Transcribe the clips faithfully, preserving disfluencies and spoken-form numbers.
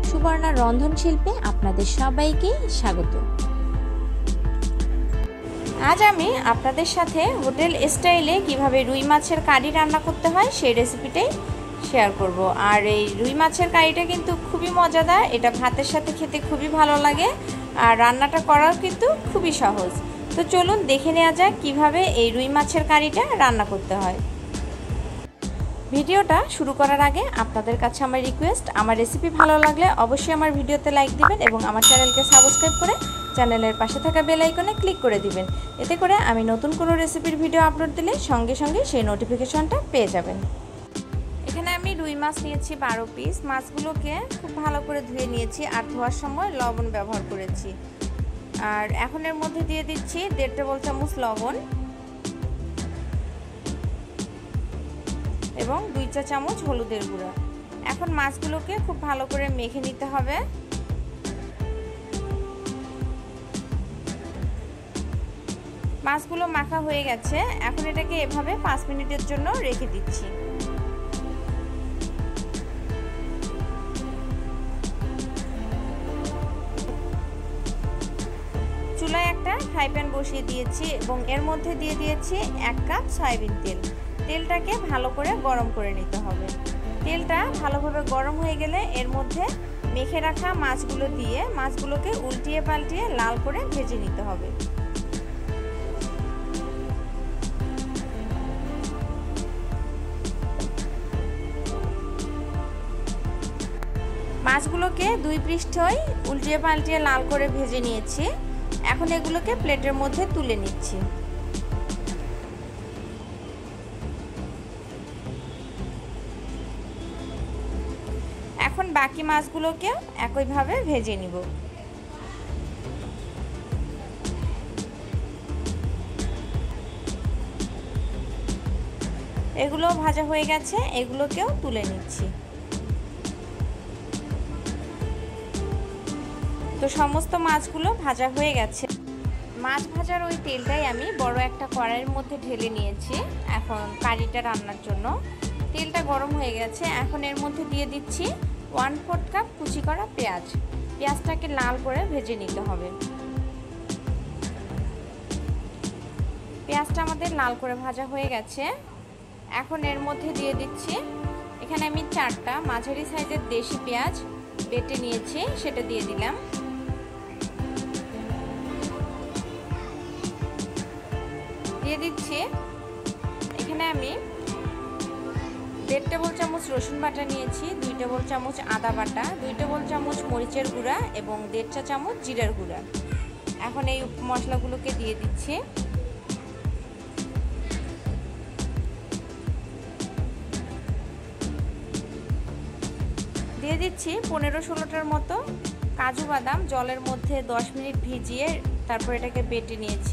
সুবর্ণা রন্ধনশিল্পে আপনাদের সবাইকে স্বাগত। আজ আমি আপনাদের সাথে হোটেল স্টাইলে কিভাবে রুই মাছের কারি রান্না করতে হয় সেই রেসিপিটাই শেয়ার করব। আর এই রুই মাছের কারিটা কিন্তু খুবই মজাদার, এটা ভাতের সাথে খেতে খুবই ভালো লাগে আর রান্নাটা করাও কিন্তু খুবই সহজ। তো চলুন দেখে নেওয়া যাক কিভাবে এই রুই মাছের কারিটা রান্না করতে হয়। ভিডিওটা শুরু করার আগে আপনাদের কাছে আমার রিকোয়েস্ট, আমার রেসিপি ভালো লাগলে অবশ্যই আমার ভিডিওতে লাইক দিবেন এবং আমার চ্যানেলকে সাবস্ক্রাইব করে চ্যানেলের পাশে থাকা বেল আইকনে ক্লিক করে দিবেন। এতে করে আমি নতুন কোনো রেসিপির ভিডিও আপলোড দিলে সঙ্গে সঙ্গে সেই নোটিফিকেশনটা পেয়ে যাবেন। এখানে আমি রুই মাছ নিয়েছি বারো পিস। মাছগুলোকে খুব ভালো করে ধুয়ে নিয়েছি আর ধোয়ার সময় লবণ ব্যবহার করেছি। আর এখন এর মধ্যে দিয়ে দিচ্ছি দেড় টেবিল চামচ লবণ এবং দুই চা চামচ হলুদের গুঁড়া। এখন মাছগুলোকে খুব ভালো করে মেখে নিতে হবে। মাছগুলো মাখা হয়ে গেছে, এখন এটাকে এভাবে পাঁচ মিনিটের জন্য রেখে দিচ্ছি। চুলায় একটা ফ্রাই প্যান বসিয়ে দিয়েছি এবং এর মধ্যে দিয়ে দিয়েছি এক কাপ সয়াবিন তেল। তেলটাকে ভালো করে গরম করে নিতে হবে। তেলটা ভালোভাবে গরম হয়ে গেলে এর মধ্যে মেখে রাখা মাছগুলো দিয়ে মাছগুলোকে উল্টিয়ে পাল্টিয়ে লাল করে ভেজে নিতে হবে। মাছগুলোকে দুই পৃষ্ঠই উল্টিয়ে পাল্টিয়ে লাল করে ভেজে নিয়েছি। এখন এগুলোকে প্লেটের মধ্যে তুলে নিচ্ছি। এখন বাকি মাছগুলোকে একইভাবে ভেজে নিব। এগুলো ভাজা হয়ে গেছে, এগুলোকেও তুলে নিচ্ছি। তো সমস্ত মাছগুলো ভাজা হয়ে গেছে। মাছ ভাজার ওই তেলটাই আমি বড় একটা কড়াইয়ের মধ্যে ঢেলে নিয়েছি এখন কারিটা রান্নার জন্য। তেলটা গরম হয়ে গেছে, এখন এর মধ্যে দিয়ে দিচ্ছি ওয়ান ফোর্থ কাপ কুচি করা পেঁয়াজ। পেঁয়াজটাকে লাল করে ভেজে নিতে হবে। পেঁয়াজটা আমাদের লাল করে ভাজা হয়ে গেছে, এখন এর মধ্যে দিয়ে দিচ্ছি, এখানে আমি চারটা মাঝারি সাইজের দেশি পেঁয়াজ বেটে নিয়েছি, সেটা দিয়ে দিলাম। দিয়ে দিচ্ছি এখানে আমি দেড় টেবিল চামচ রসুন বাটা নিয়েছি, দুই টেবিল চামচ আদা বাটা, দুই টেবিল চামচ মরিচের গুঁড়া এবং দেড় চা চামচ জিরার গুঁড়া। এখন এই মশলাগুলোকে দিয়ে দিচ্ছি। দিয়ে দিচ্ছি পনেরো ষোলোটার মতো কাজু বাদাম, জলের মধ্যে দশ মিনিট ভিজিয়ে তারপর এটাকে বেটে নিয়েছি।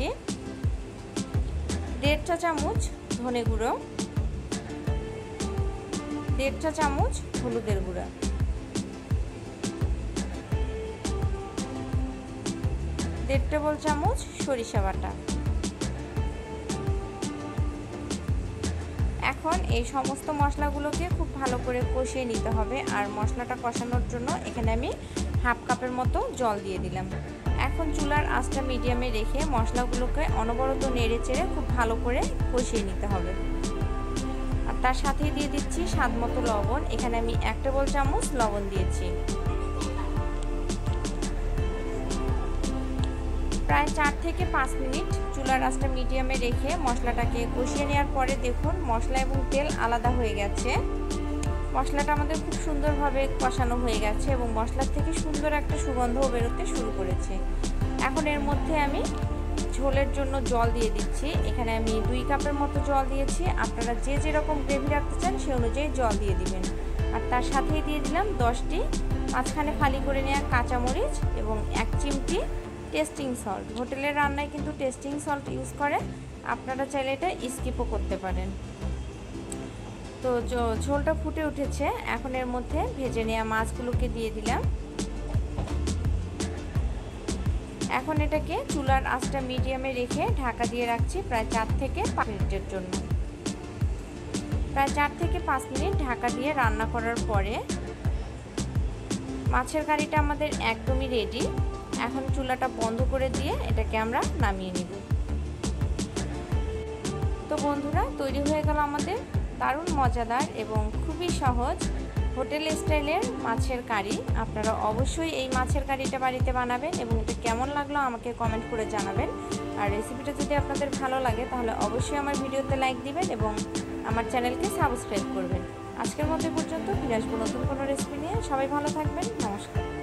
দেড় চা চামচ ধনে গুঁড়ো, দেড় চা চামচ হলুদের গুঁড়া, দেড় টেবিল চামচ সরিষা বাটা। এখন এই সমস্ত মশলাগুলোকে খুব ভালো করে কষিয়ে নিতে হবে। আর মশলাটা কষানোর জন্য এখানে আমি হাফ কাপের মতো জল দিয়ে দিলাম। এখন চুলার আঁচটা মিডিয়ামে রেখে মশলাগুলোকে অনবরত নেড়ে চেড়ে খুব ভালো করে কষিয়ে নিতে হবে। আর তার সাথেই দিয়ে দিচ্ছি স্বাদ মতো লবণ। এখানে আমি এক টেবিল চামচ লবণ দিয়েছি। প্রায় চার থেকে পাঁচ মিনিট চুলার আঁচটা মিডিয়ামে রেখে মশলাটাকে কষিয়ে নেওয়ার পরে দেখুন মশলা এবং তেল আলাদা হয়ে গেছে। মশলাটা আমাদের খুব সুন্দরভাবে কষানো হয়ে গেছে এবং মশলার থেকে সুন্দর একটা সুগন্ধও বেরোতে শুরু করেছে। এখন এর মধ্যে আমি ঝোলের জন্য জল দিয়ে দিচ্ছি। এখানে আমি দুই কাপের মতো জল দিয়েছি। আপনারা যে যেরকম গ্রেভি রাখতে চান সে অনুযায়ী জল দিয়ে দিবেন। আর তার সাথেই দিয়ে দিলাম দশটি মাঝখানে ফালি করে নেওয়া কাঁচামরিচ এবং এক চিমটি টেস্টিং সল্ট। হোটেলের রান্নায় কিন্তু টেস্টিং সল্ট ইউজ করে, আপনারা চাইলে এটা স্কিপও করতে পারেন। তো ঝোলটা ফুটে উঠেছে, এখন এর মধ্যে ভেজে নেওয়া মাছগুলোকে দিয়ে দিলাম। এখন এটাকে চুলার আঁচটা মিডিয়ামে রেখে ঢাকা দিয়ে রাখছি প্রায় চার থেকে পাঁচ মিনিটের জন্য। প্রায় চার থেকে পাঁচ মিনিট ঢাকা দিয়ে রান্না করার পরে মাছের কারিটা আমাদের একদমই রেডি। এখন চুলাটা বন্ধ করে দিয়ে এটাকে আমরা নামিয়ে নিব। তো বন্ধুরা, তৈরি হয়ে গেল আমাদের দারুণ মজাদার এবং খুবই সহজ হোটেল স্টাইলের মাছের কারি। আপনারা অবশ্যই এই মাছের কারিটা বাড়িতে বানাবেন এবং এটা কেমন লাগলো আমাকে কমেন্ট করে জানাবেন। আর রেসিপিটা যদি আপনাদের ভালো লাগে তাহলে অবশ্যই আমার ভিডিওতে লাইক দিবেন এবং আমার চ্যানেলকে সাবস্ক্রাইব করবেন। আজকের মতো পর্যন্ত ফিরে আসবো নতুন কোনো রেসিপি নিয়ে। সবাই ভালো থাকবেন। নমস্কার।